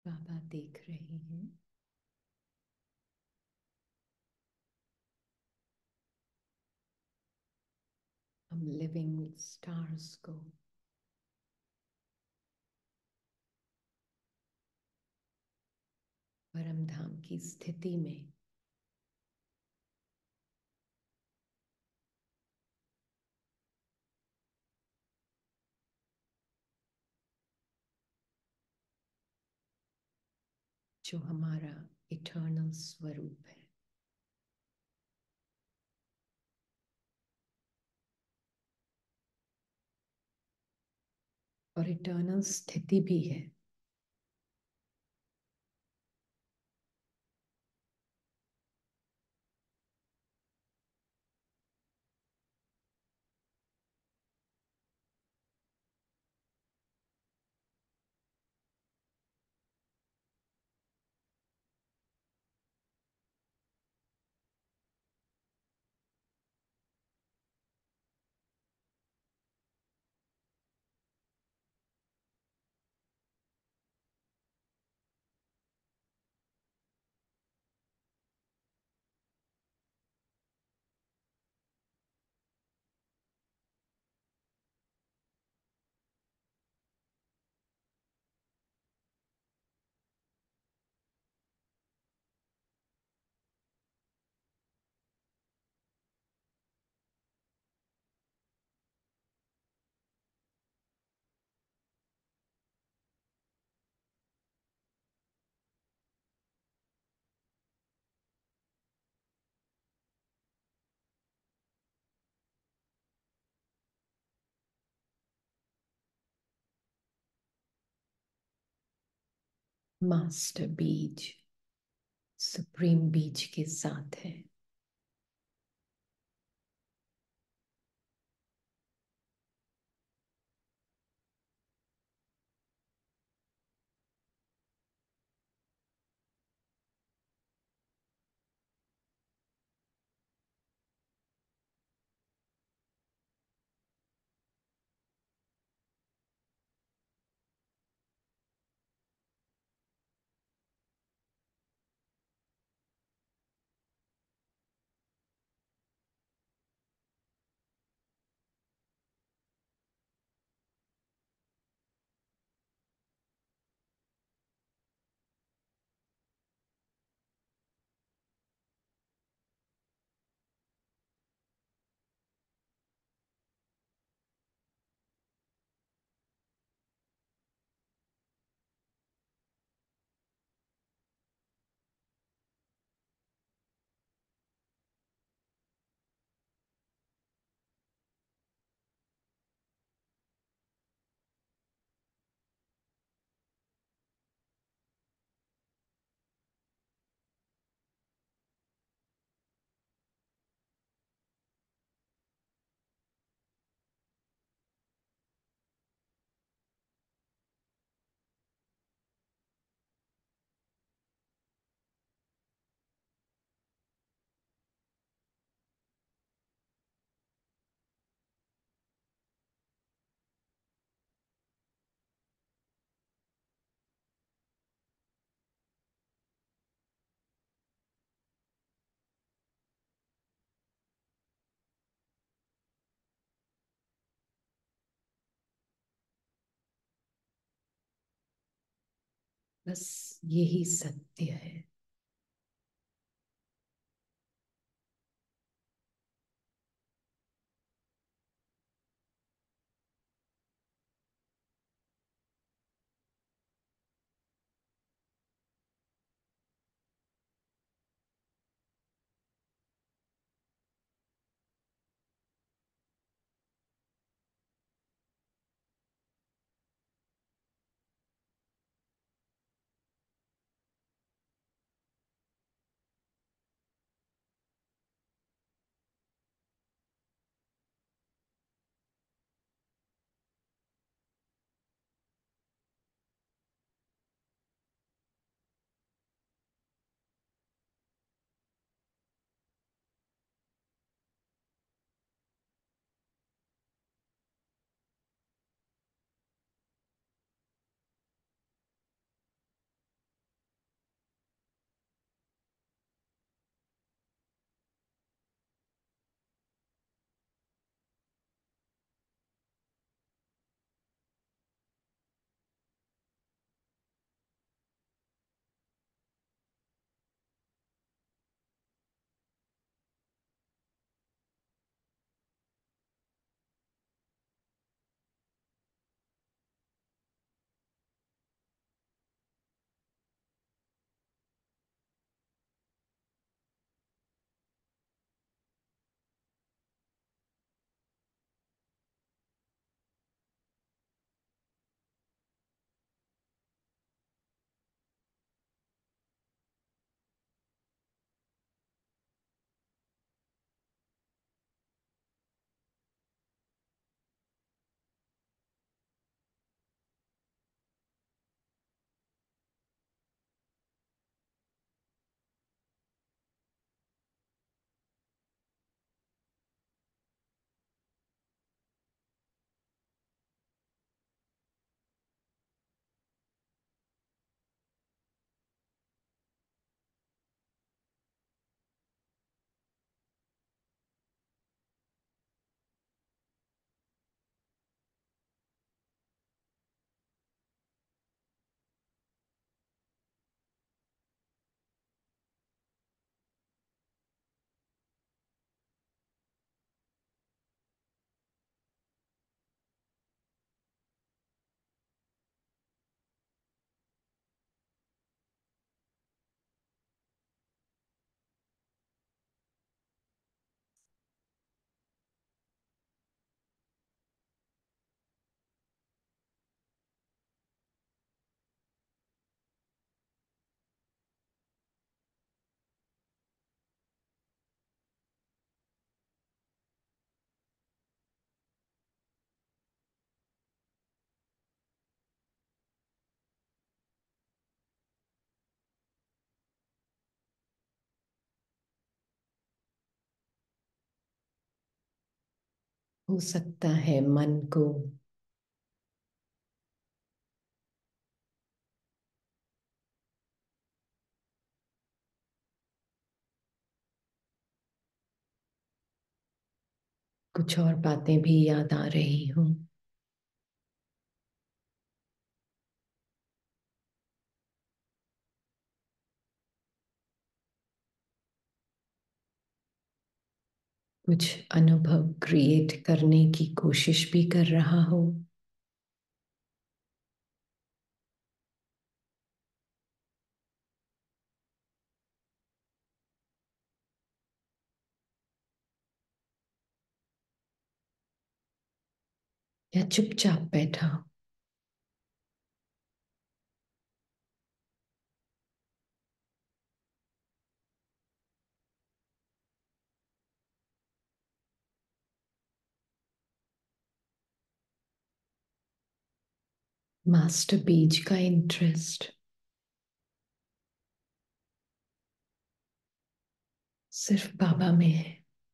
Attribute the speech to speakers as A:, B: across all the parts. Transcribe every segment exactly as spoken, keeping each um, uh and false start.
A: बाबा देख रहे हैं। हम लिविंग स्टार्स को परम धाम की स्थिति में जो हमारा इटर्नल स्वरूप है, और इटर्नल स्थिति भी है, मास्टर बीज सुप्रीम बीज के साथ है। बस यही सत्य है। हो सकता है मन को कुछ और बातें भी याद आ रही हूं। कुछ अनुभव क्रिएट करने की कोशिश भी कर रहा हूं। या चुपचाप बैठा हूं। मास्टर बीज का इंटरेस्ट सिर्फ बाबा में है।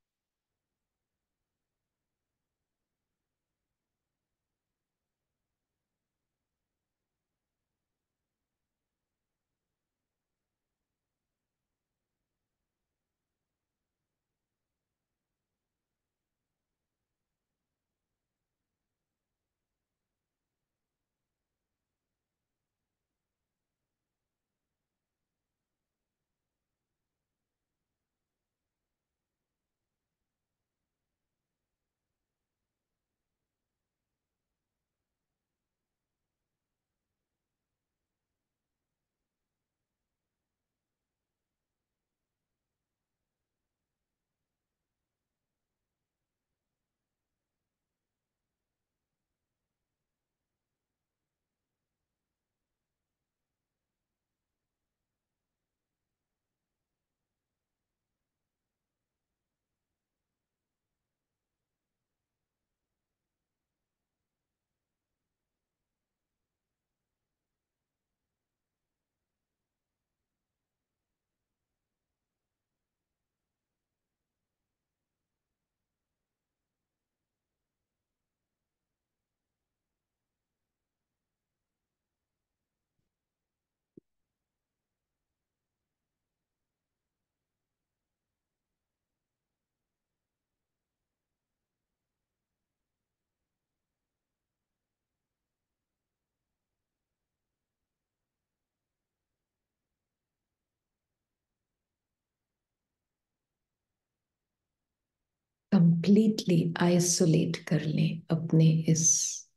A: कंप्लीटली आइसोलेट कर लें अपने इस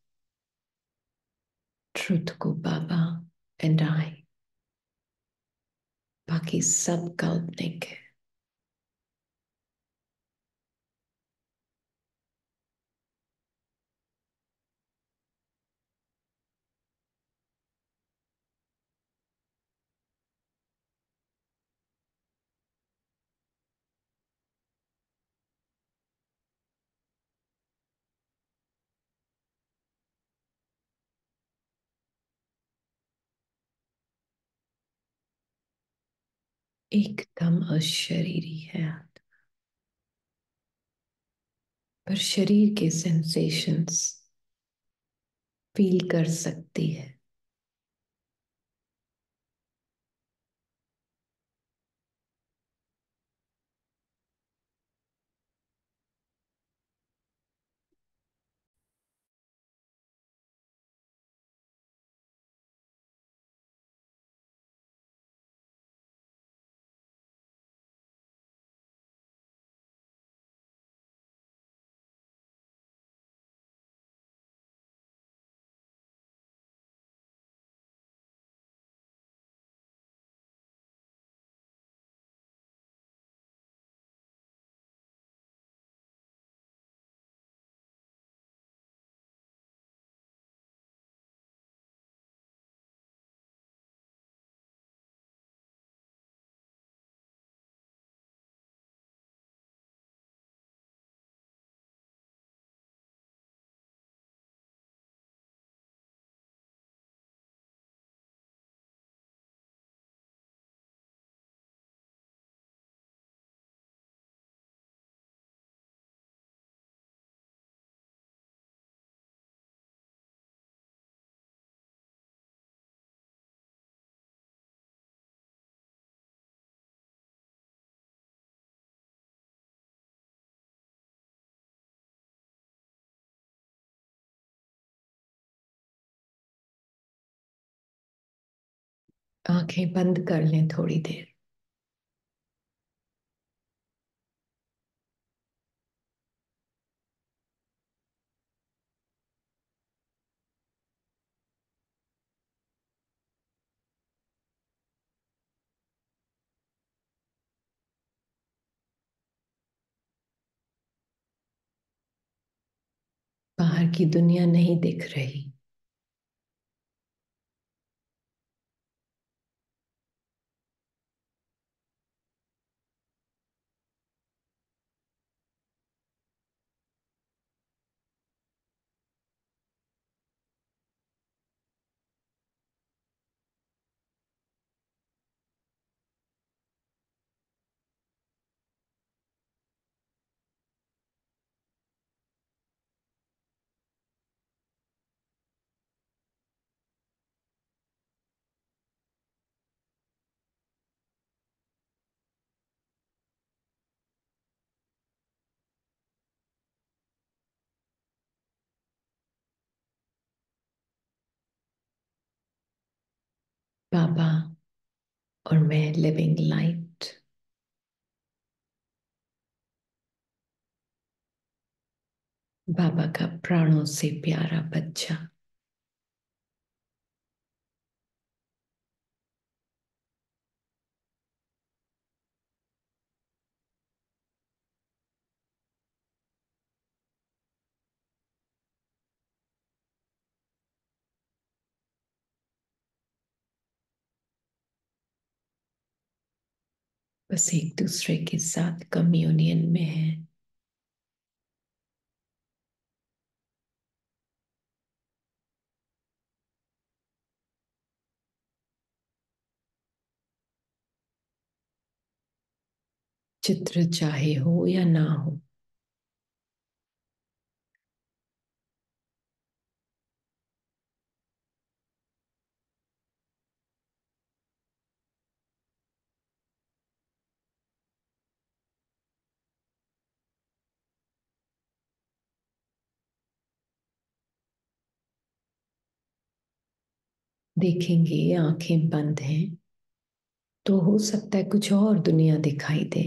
A: ट्रुथ को, बाबा एंड आई। बाकी सब काल्पनिक है। एकदम अशरीरी है, पर शरीर के सेंसेशंस फील कर सकती है। आंखें बंद कर लें थोड़ी देर। बाहर की दुनिया नहीं दिख रही। बाबा और मैं लिविंग लाइट। बाबा का प्राणों से प्यारा बच्चा। बस एक दूसरे के साथ कम्युनियन में है। चित्र चाहे हो या ना हो, देखेंगे आंखें बंद हैं तो हो सकता है कुछ और दुनिया दिखाई दे।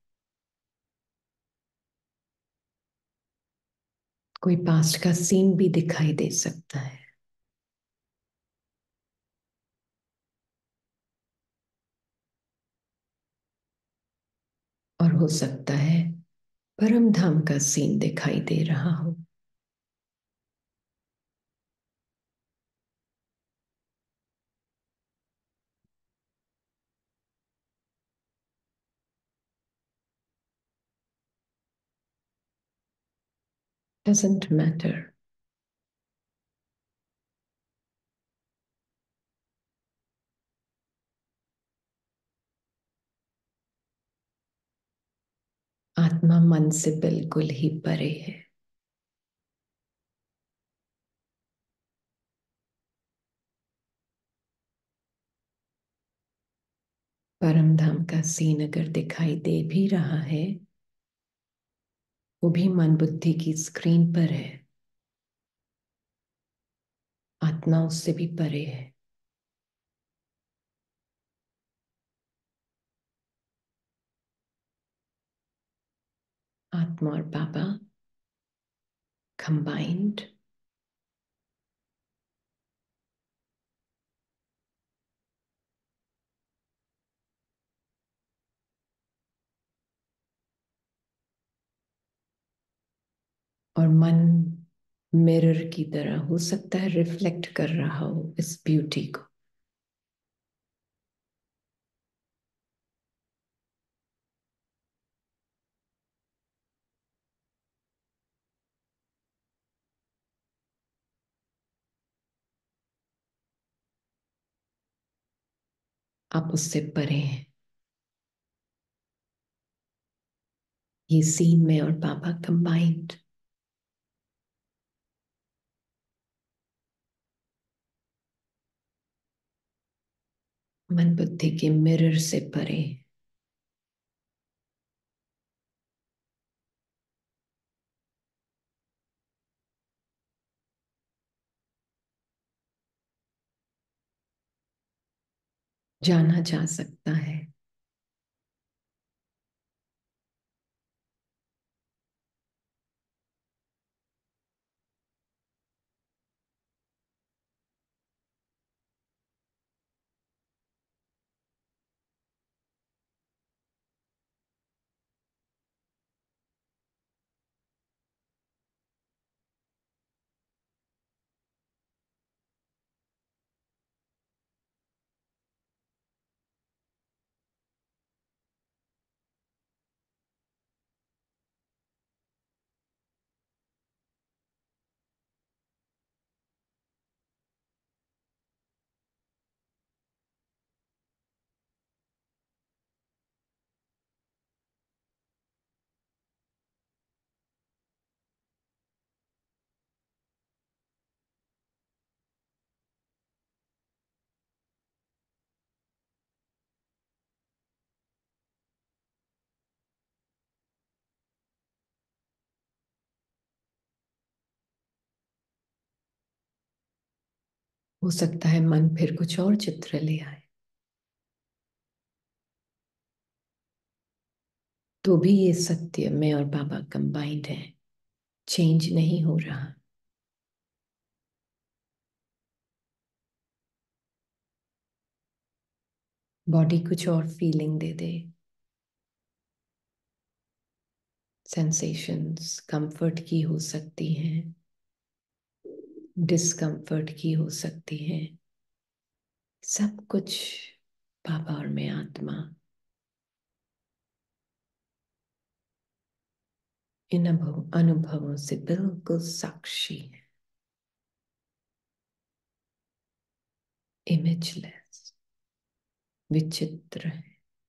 A: कोई पास्ट का सीन भी दिखाई दे सकता है। और हो सकता है परम धाम का सीन दिखाई दे रहा हो। Doesn't matter. आत्मा मन से बिल्कुल ही परे है। परम धाम का सीन अगर दिखाई दे भी रहा है, वो भी मन बुद्धि की स्क्रीन पर है। आत्मा उससे भी परे है। आत्मा और बाबा कंबाइंड। और मन मिरर की तरह हो सकता है रिफ्लेक्ट कर रहा हो इस ब्यूटी को। आप उससे परे हैं। ये सीन में और बाबा कंबाइंड। मन बुद्धि के मिरर से परे। जाना जा सकता है। हो सकता है मन फिर कुछ और चित्र ले आए, तो भी ये सत्य मैं और बाबा कंबाइंड है, चेंज नहीं हो रहा। बॉडी कुछ और फीलिंग दे दे, सेंसेशंस कंफर्ट की हो सकती हैं, डिस्कम्फर्ट की हो सकती हैं, सब कुछ बाबा और मैं आत्मा इन अनुभव अनुभवों से बिल्कुल साक्षी है, इमेजलेस, विचित्र है।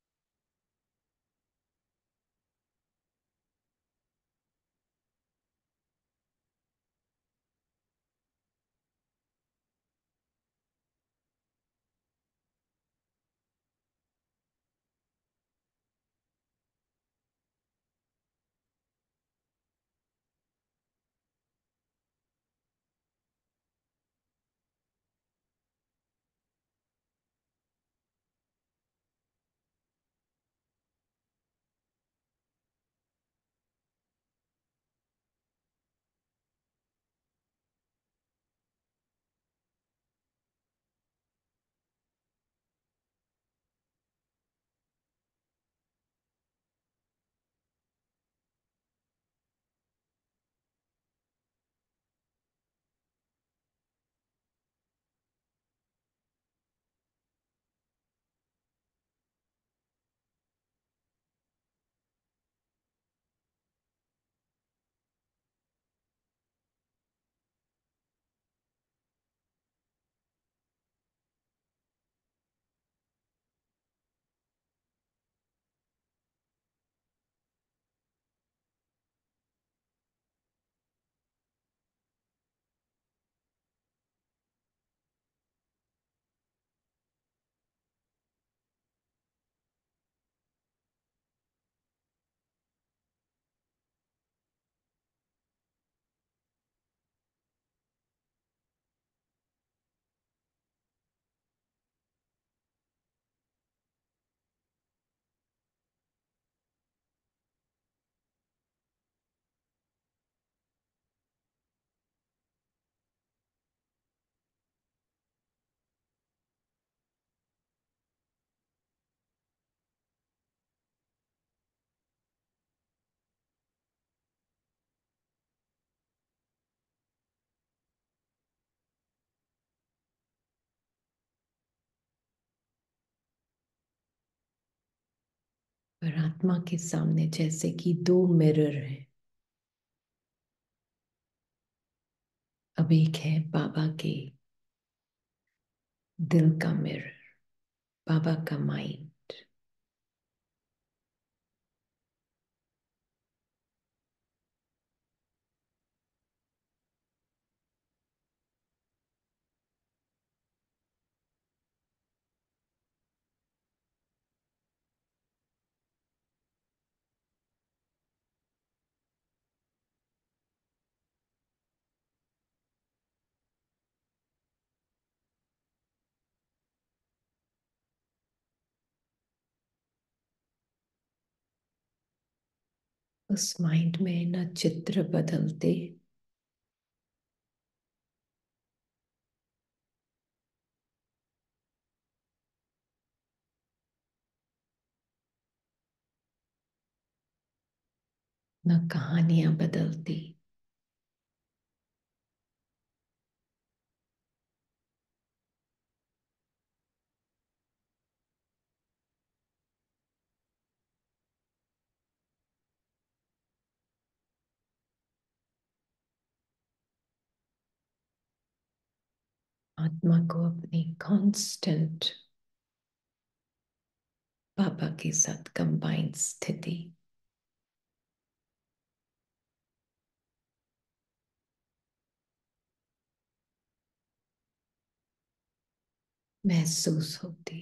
A: पर आत्मा के सामने जैसे कि दो मिरर हैं। अब एक है बाबा के दिल का मिरर, बाबा का माइंड, उस माइंड में न चित्र बदलते, न कहानियां बदलती। आत्मा को अपनी कांस्टेंट बाबा के साथ कंबाइंड स्थिति महसूस होती।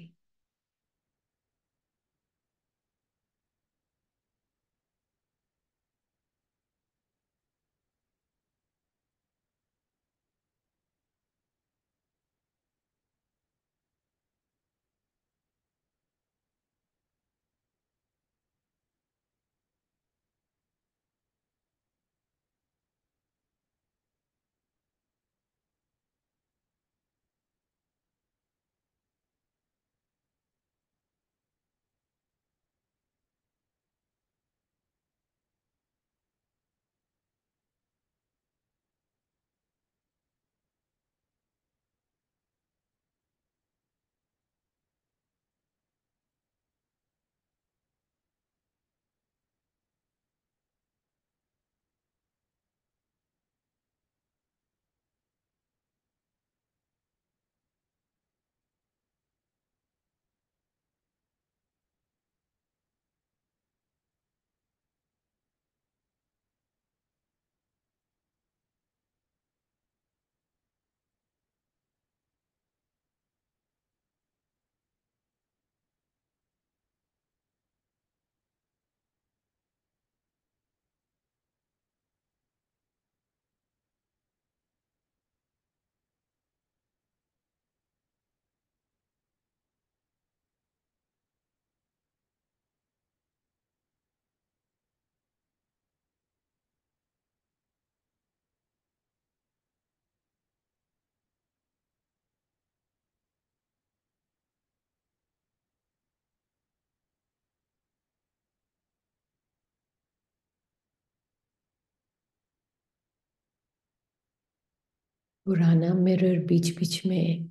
A: पुराना मिरर बीच बीच में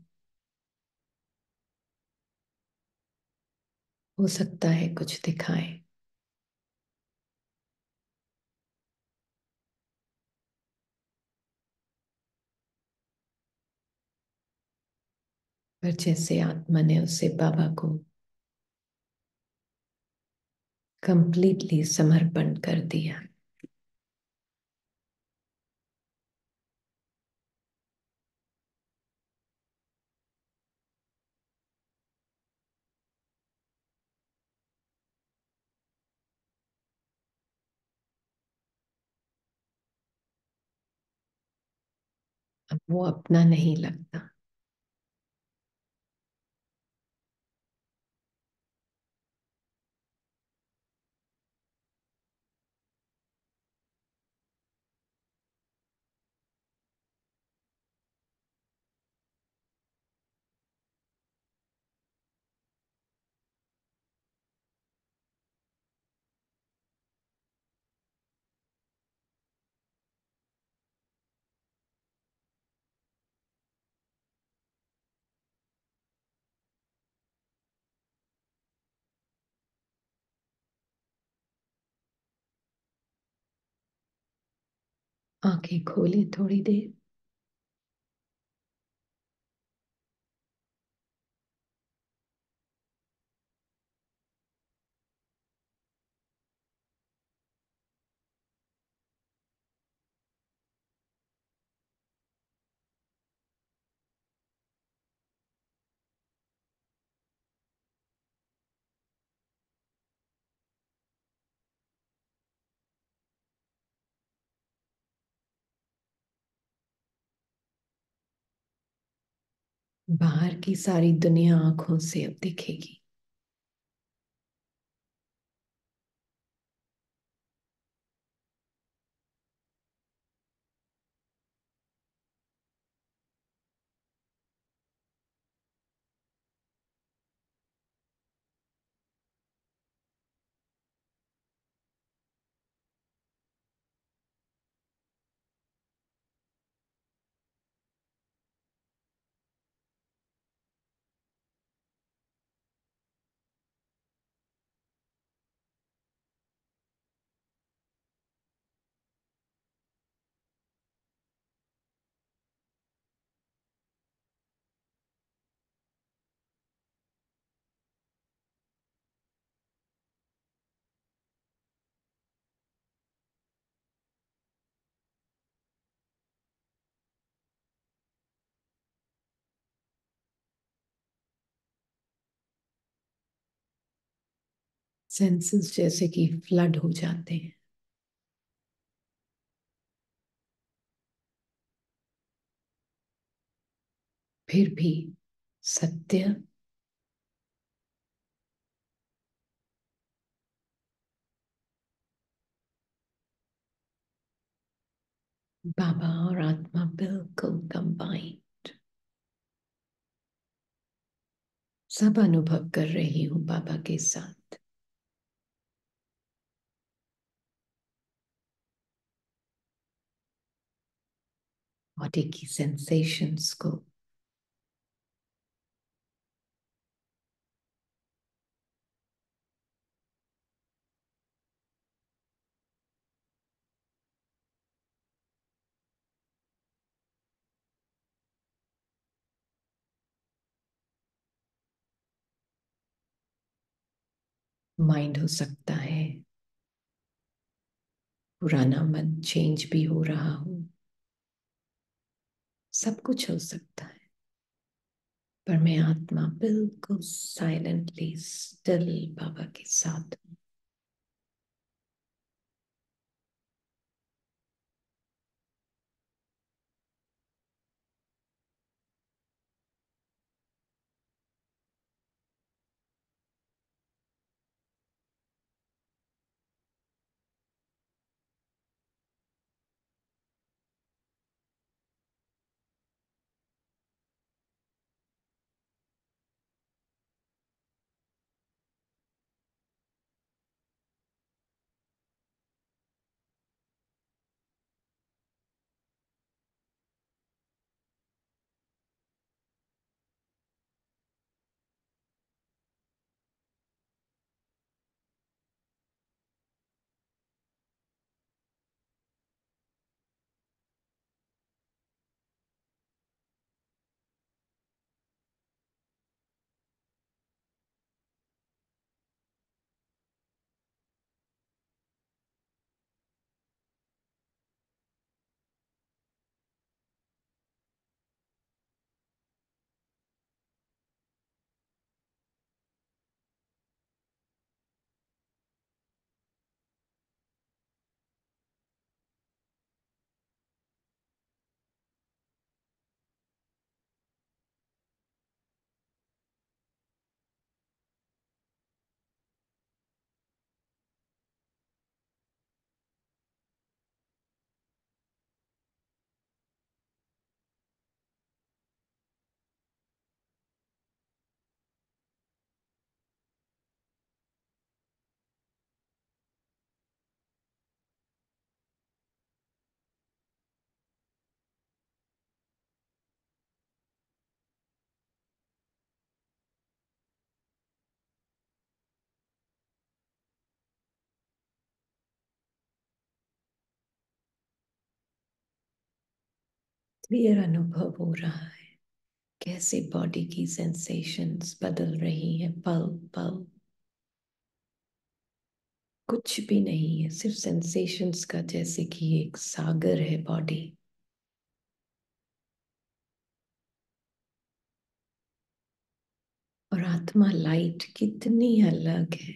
A: हो सकता है कुछ दिखाए, पर जैसे आत्मा ने उसे बाबा को कंप्लीटली समर्पण कर दिया, अब वो अपना नहीं लगता। आंखें खोली थोड़ी देर। बाहर की सारी दुनिया आंखों से अब दिखेगी। सेंसेस जैसे कि फ्लड हो जाते हैं, फिर भी सत्य बाबा और आत्मा बिल्कुल कंबाइंड। सब अनुभव कर रही हूं बाबा के साथ। बॉडी की सेंसेशंस को, माइंड हो सकता है पुराना, मन चेंज भी हो रहा हो, सब कुछ हो सकता है, पर मैं आत्मा बिल्कुल साइलेंटली स्टिल बाबा के साथ हूं। क्लियर अनुभव हो रहा है कैसे बॉडी की सेंसेशंस बदल रही हैं पल पल। कुछ भी नहीं है, सिर्फ सेंसेशंस का, जैसे कि एक सागर है बॉडी। और आत्मा लाइट कितनी अलग है।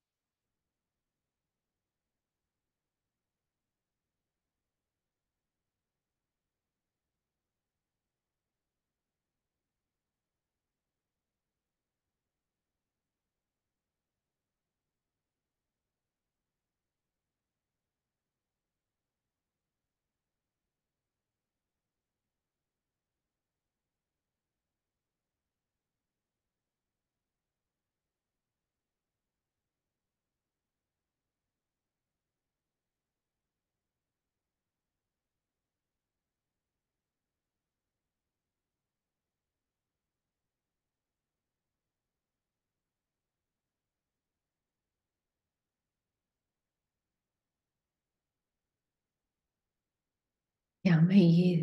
A: क्या मैं ये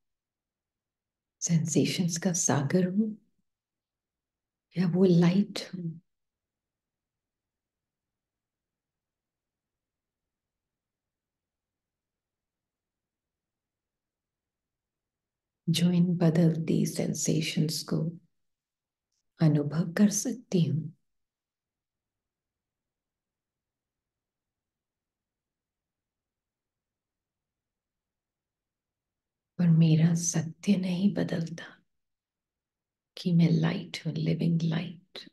A: सेंसेशंस का सागर हूं, या वो लाइट हूं जो इन बदलती सेंसेशंस को अनुभव कर सकती हूँ। और मेरा सत्य नहीं बदलता कि मैं लाइट हूं, लिविंग लाइट।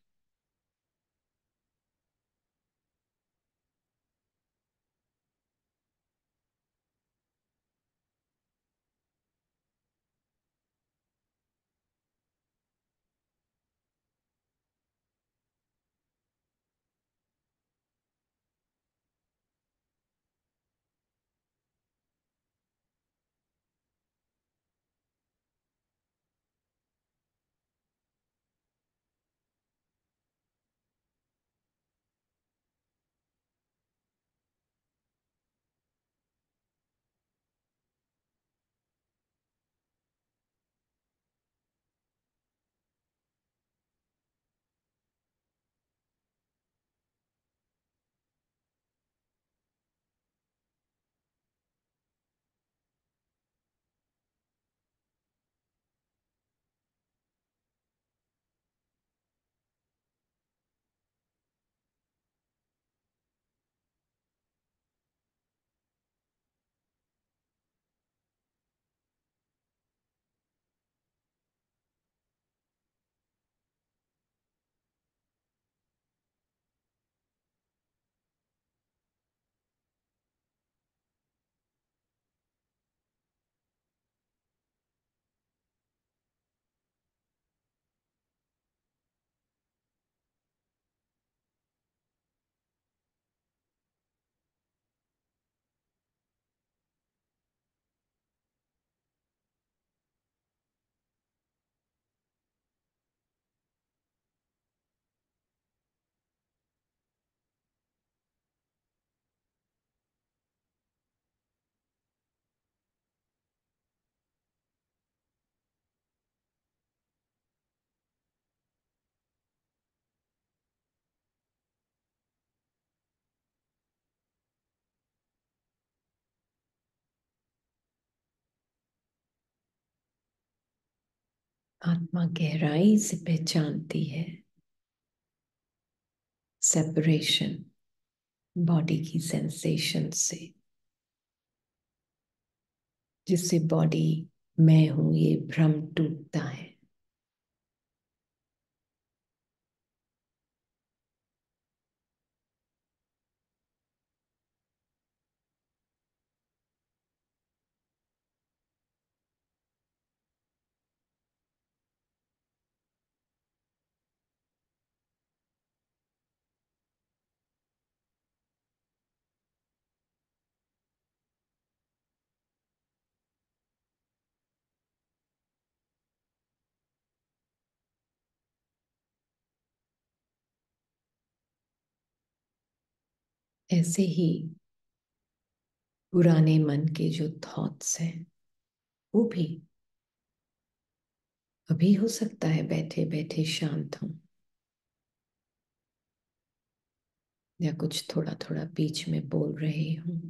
A: आत्मा गहराई से पहचानती है सेपरेशन बॉडी की सेंसेशन से, जिससे बॉडी मैं हूं ये भ्रम टूटता है। ऐसे ही पुराने मन के जो थॉट्स हैं वो भी अभी हो सकता है बैठे बैठे शांत हो, या कुछ थोड़ा थोड़ा बीच में बोल रहे हूं।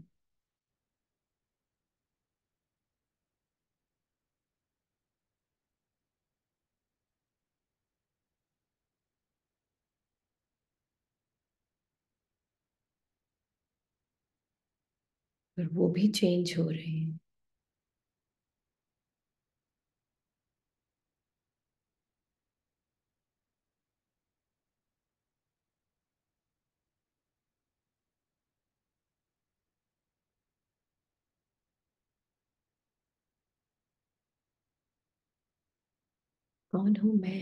A: पर वो भी चेंज हो रहे हैं। कौन हूं मैं?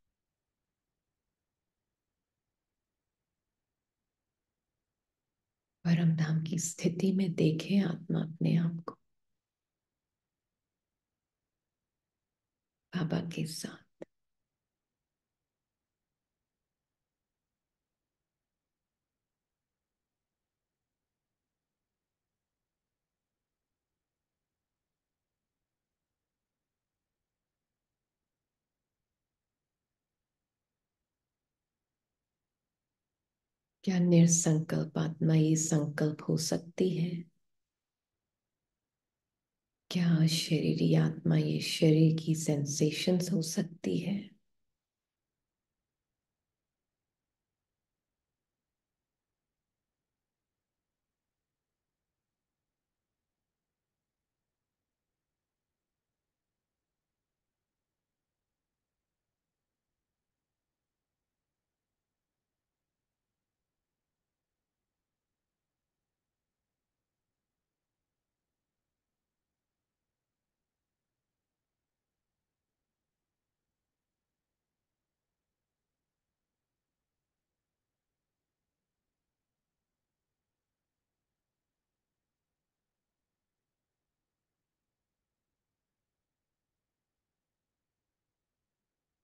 A: परम धाम की स्थिति में देखे आत्मा अपने आप को बाबा के साथ। क्या निरसंकल्प आत्मा ये संकल्प हो सकती है? क्या शरीरी आत्मा ये शरीर की सेंसेशंस हो सकती है?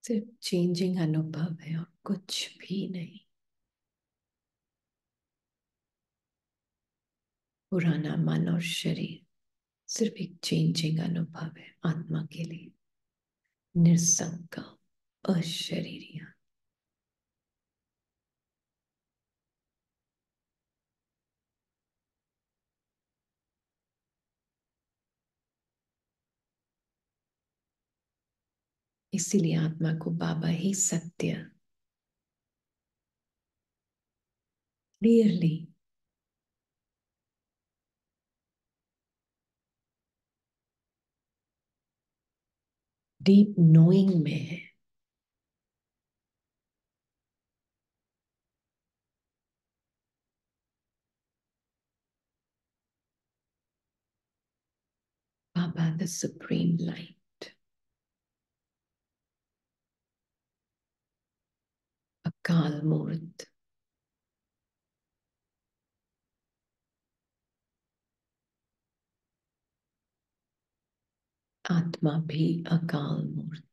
A: सिर्फ चेंजिंग अनुभव है और कुछ भी नहीं। पुराना मन और शरीर सिर्फ एक चेंजिंग अनुभव है आत्मा के लिए। निसंकल्प अशरीरिया। इसीलिए आत्मा को बाबा ही सत्य क्लियरली डीप नोइंग में है। बाबा द सुप्रीम लाइट, अकाल मूर्त, आत्मा भी अकाल मूर्त।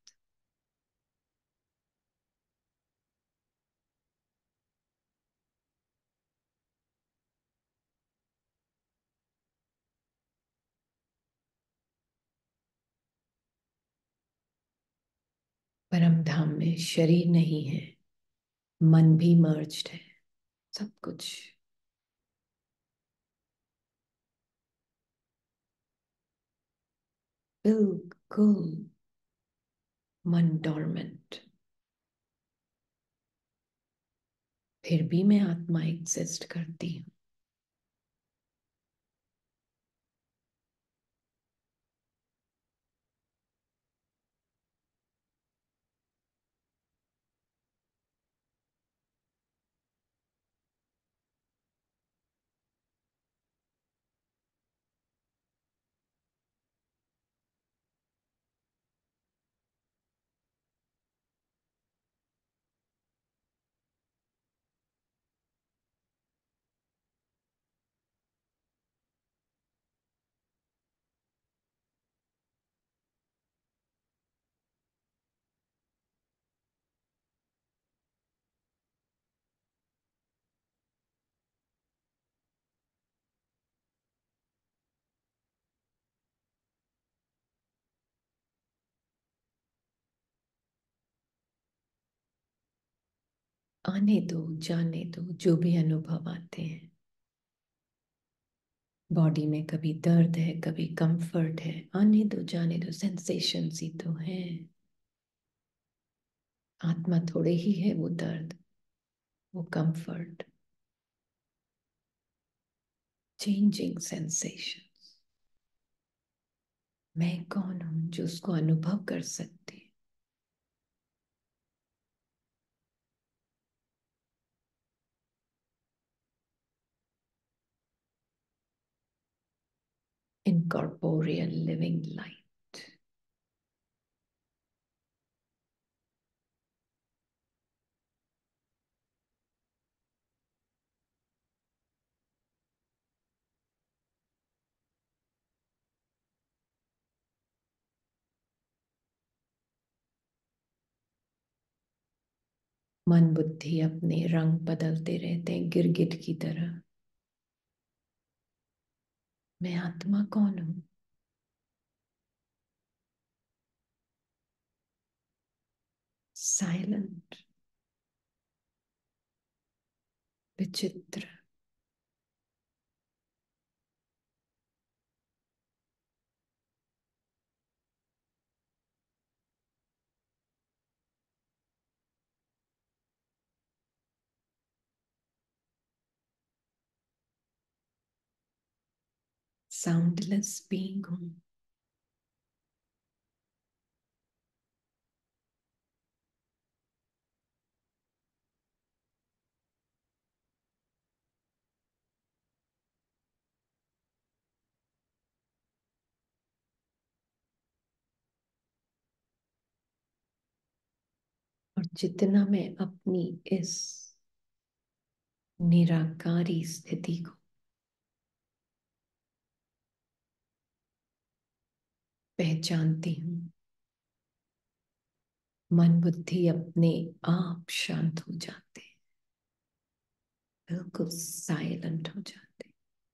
A: परम धाम में शरीर नहीं है, मन भी मर्ज्ड है, सब कुछ। बिल्कुल मन डोरमेंट, फिर भी मैं आत्मा एग्जिस्ट करती हूँ। आने दो, जाने दो, जो भी अनुभव आते हैं। बॉडी में कभी दर्द है, कभी कंफर्ट है, आने दो, जाने दो, सेंसेशंस ही तो है। आत्मा थोड़े ही है वो दर्द, वो कंफर्ट, चेंजिंग सेंसेशन। मैं कौन हूं जो उसको अनुभव कर सकती? Incorporeal living light. मन बुद्धि अपने रंग बदलते रहते हैं गिरगिट की तरह। मैं आत्मा कौन हूं? साइलेंट, विचित्र, साउंडलेस बीइंग हूं। और जितना मैं अपनी इस निराकारी स्थिति को पहचानती हूँ, मन बुद्धि अपने आप शांत हो जाते, बिल्कुल साइलेंट हो जाते।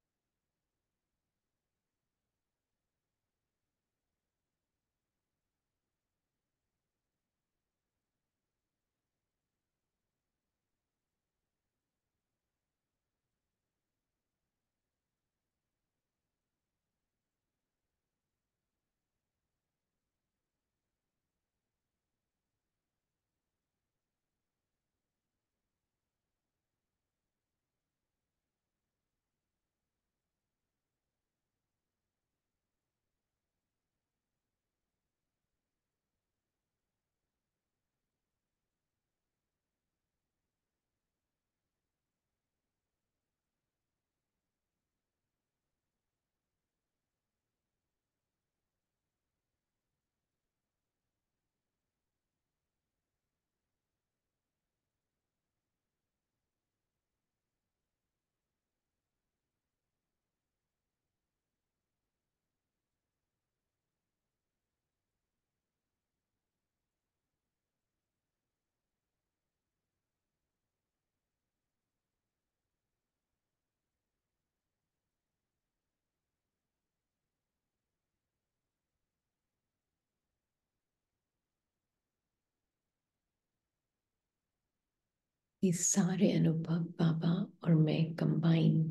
A: ये सारे अनुभव बाबा और मैं कंबाइंड,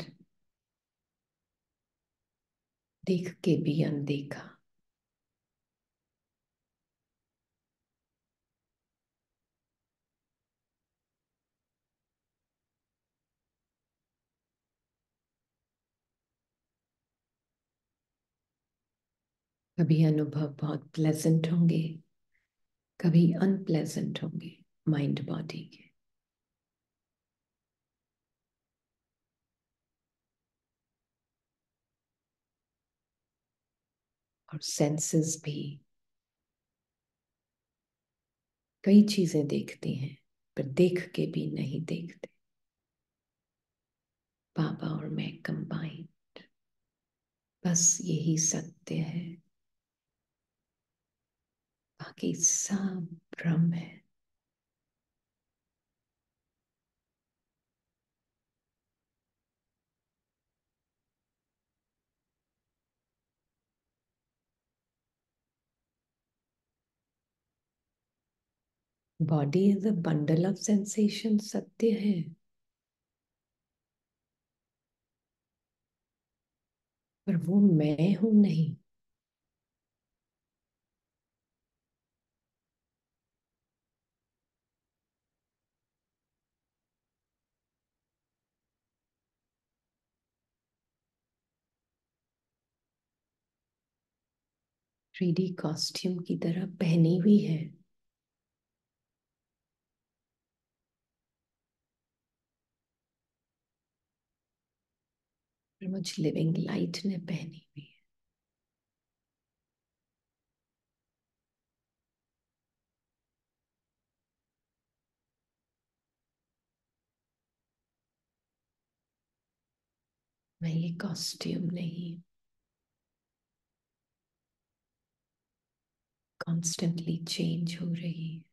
A: देख के भी अनदेखा, कभी अनुभव बहुत प्लेजेंट होंगे, कभी अनप्लेजेंट होंगे माइंड बॉडी के, और सेंसेस भी कई चीजें देखती हैं पर देख के भी नहीं देखते। बाबा और मैं कंबाइन, बस यही सत्य है, बाकी सब भ्रम है। Body is a bundle of sensation, सत्य है, पर वो मैं हूं नहीं। थ्री डी कॉस्ट्यूम की तरह पहनी हुई है, पर मुझ लिविंग लाइट ने पहनी हुई है। मैं ये कॉस्ट्यूम नहीं, कॉन्स्टेंटली चेंज हो रही है।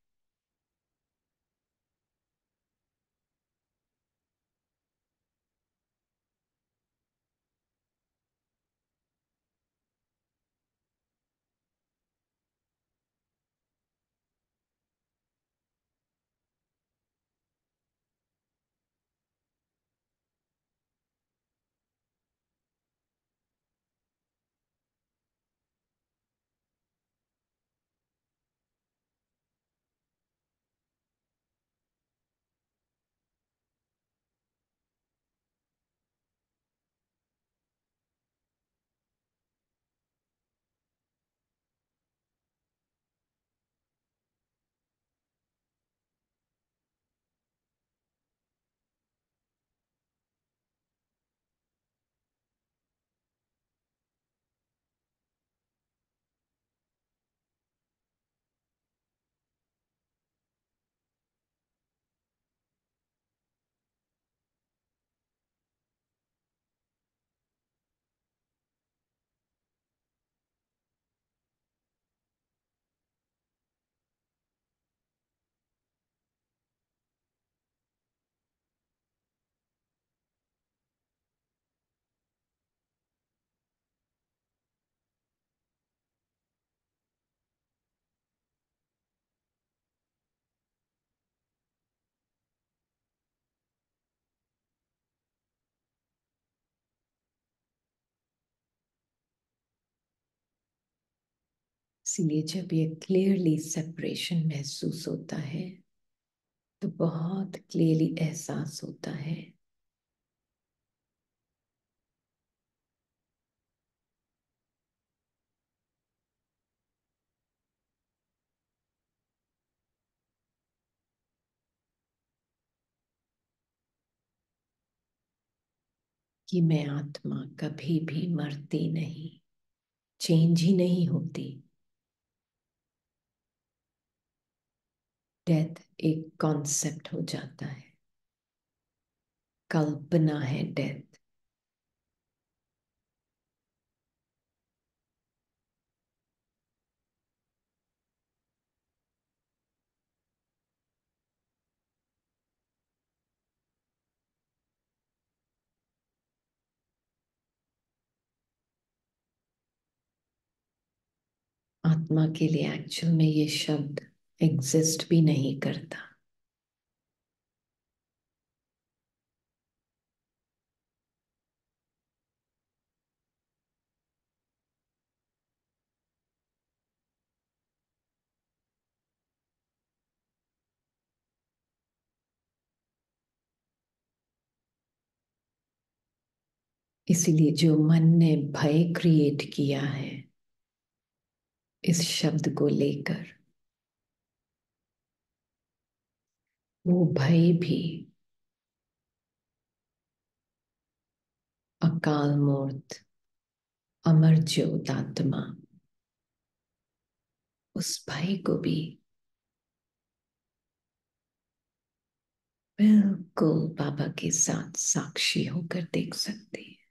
A: इसलिए जब ये क्लियरली सेपरेशन महसूस होता है तो बहुत क्लियरली एहसास होता है कि मैं आत्मा कभी भी मरती नहीं, चेंज ही नहीं होती। डेथ एक कॉन्सेप्ट हो जाता है, कल्पना है डेथ। आत्मा के लिए एक्चुअल में ये शब्द एग्जिस्ट भी नहीं करता। इसीलिए जो मन ने भय क्रिएट किया है इस शब्द को लेकर, वो भय भी अकाल मूर्त अमर ज्योत आत्मा उस भय को भी बिल्कुल बाबा के साथ साक्षी होकर देख सकती है।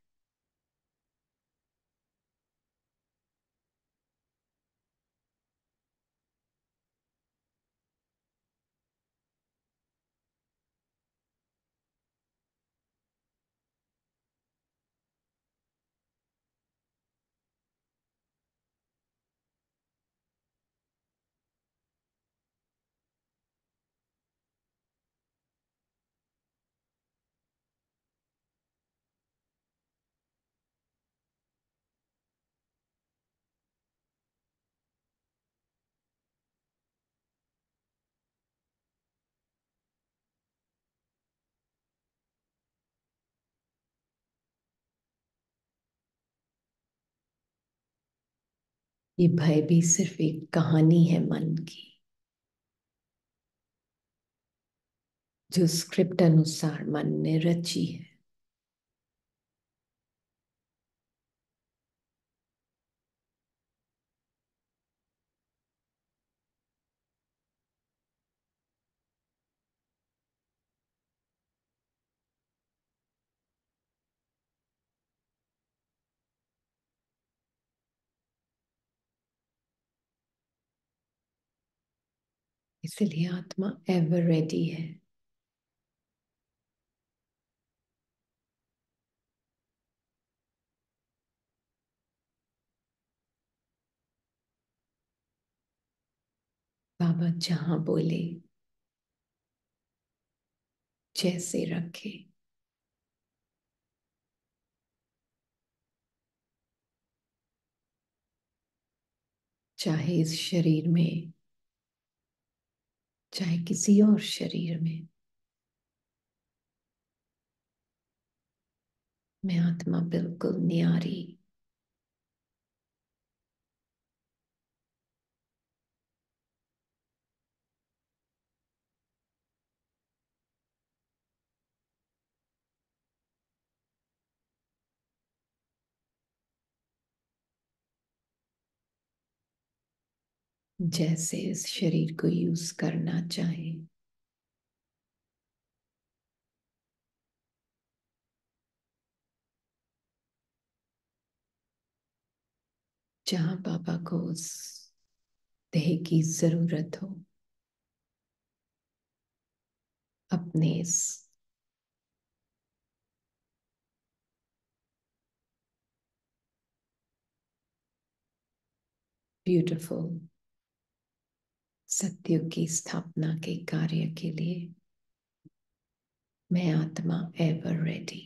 A: ये भय भी सिर्फ एक कहानी है मन की, जो स्क्रिप्ट अनुसार मन ने रची है। इसलिए आत्मा एवर रेडी है। बाबा जहां बोले जैसे रखे, चाहे इस शरीर में चाहे किसी और शरीर में, मैं आत्मा बिल्कुल न्यारी, जैसे इस शरीर को यूज करना चाहे। जहां बाबा को उस देह की जरूरत हो, अपने इस ब्यूटीफुल सत्युग की स्थापना के कार्य के लिए मैं आत्मा ever ready.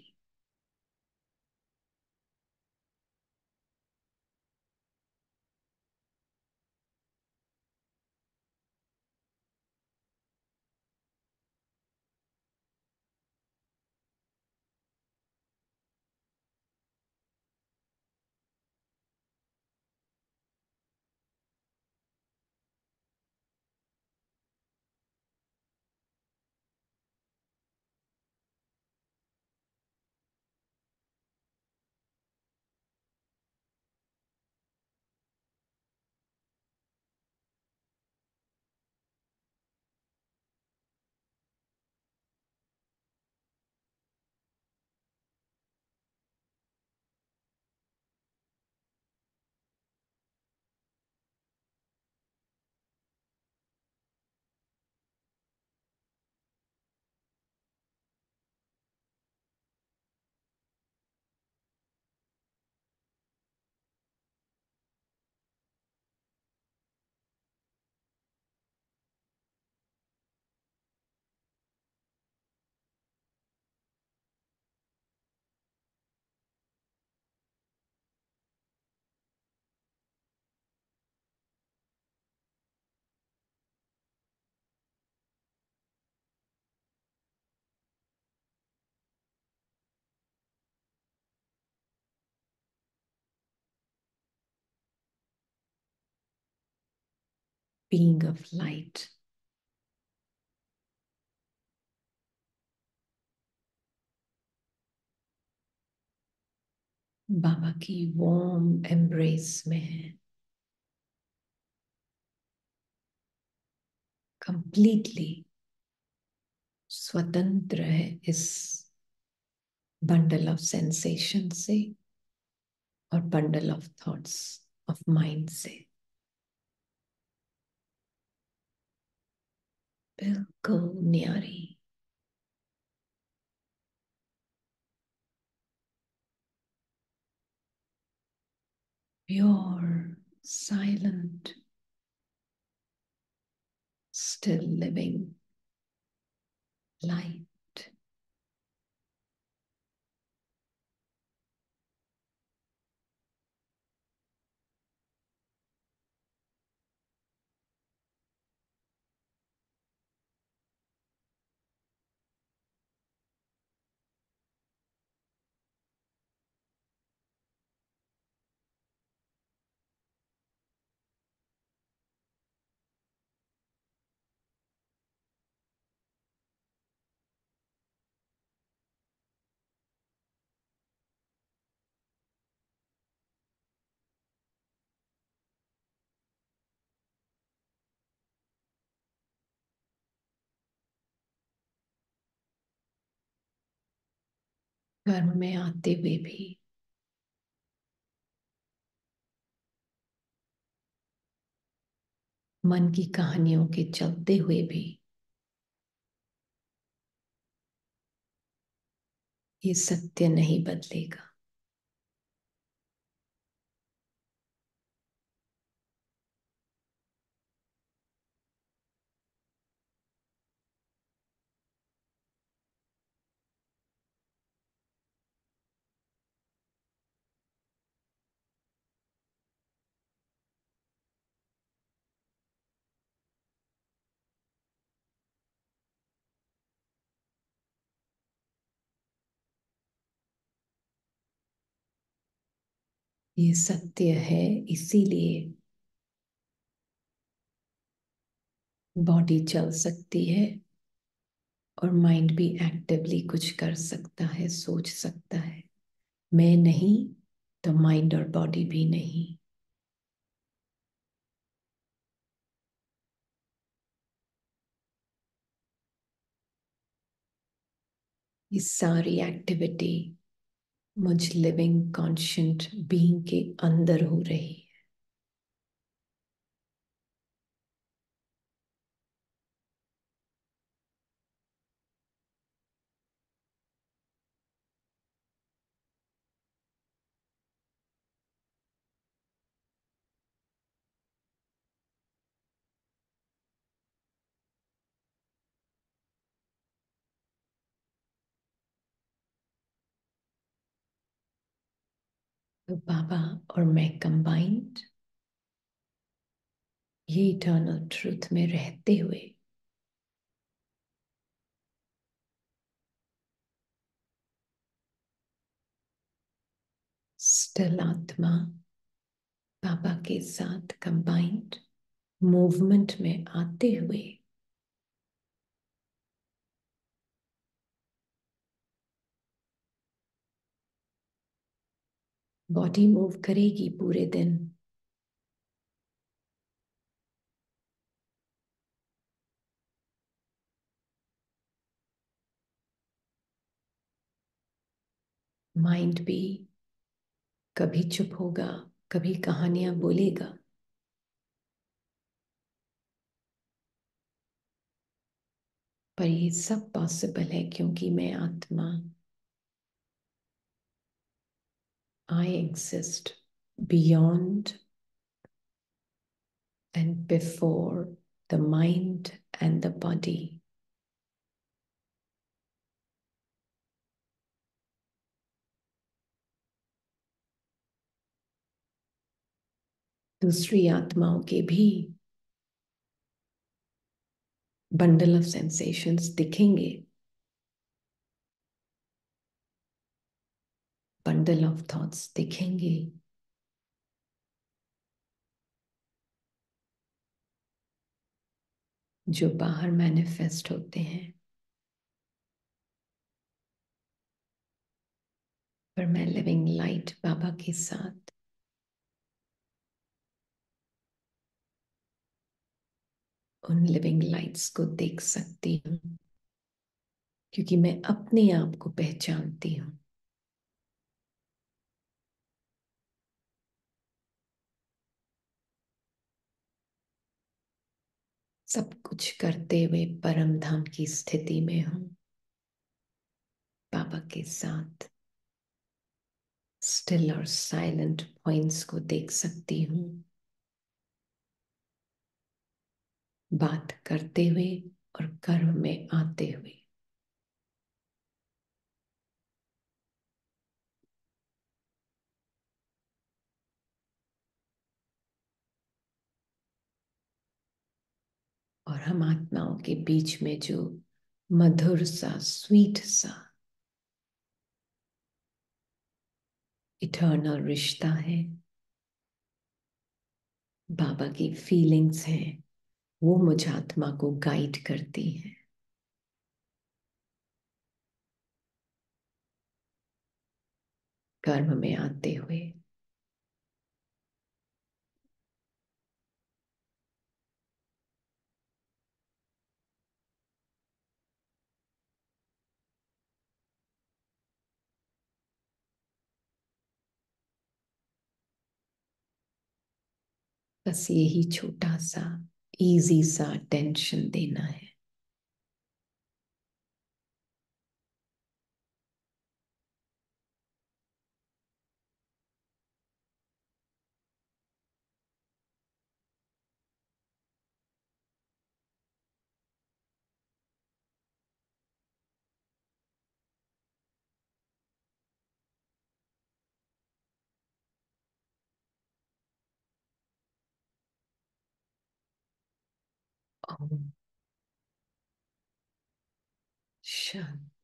A: being of light. Baba की वार्म एम्ब्रेस में है, कंप्लीटली स्वतंत्र है इस बंडल ऑफ सेंसेशन से और bundle of thoughts of mind से। बिल्कुल न्यारी। Pure, silent, still living light. कर्म में आते हुए भी मन की कहानियों के चलते हुए भी ये सत्य नहीं बदलेगा। ये सत्य है, इसीलिए बॉडी चल सकती है और माइंड भी एक्टिवली कुछ कर सकता है, सोच सकता है। मैं नहीं तो माइंड और बॉडी भी नहीं। ये सारी एक्टिविटी मुझ लिविंग कॉन्शियंट बीइंग के अंदर हो रही है। तो बाबा और मैं कंबाइंड ये इटर्नल ट्रूथ में रहते हुए स्टिल आत्मा बाबा के साथ कंबाइंड मूवमेंट में आते हुए बॉडी मूव करेगी पूरे दिन। माइंड भी कभी चुप होगा, कभी कहानियां बोलेगा, पर ये सब पॉसिबल है क्योंकि मैं आत्मा I exist beyond and before the mind and the body. दूसरी आत्माओं के भी बंडल ऑफ सेंसेशंस दिखेंगे, बंडल ऑफ थॉट्स दिखेंगे, जो बाहर मैनिफेस्ट होते हैं, पर मैं लिविंग लाइट बाबा के साथ उन लिविंग लाइट्स को देख सकती हूँ, क्योंकि मैं अपने आप को पहचानती हूँ। सब कुछ करते हुए परम धाम की स्थिति में हूँ, बाबा के साथ स्टिल और साइलेंट पॉइंट्स को देख सकती हूँ, बात करते हुए और कर्म में आते हुए। और हम आत्माओं के बीच में जो मधुर सा, स्वीट सा इटर्नल रिश्ता है, बाबा की फीलिंग्स हैं, वो मुझ आत्मा को गाइड करती है। कर्म में आते हुए बस यही छोटा सा इजी सा टेंशन देना है। ओम शांति।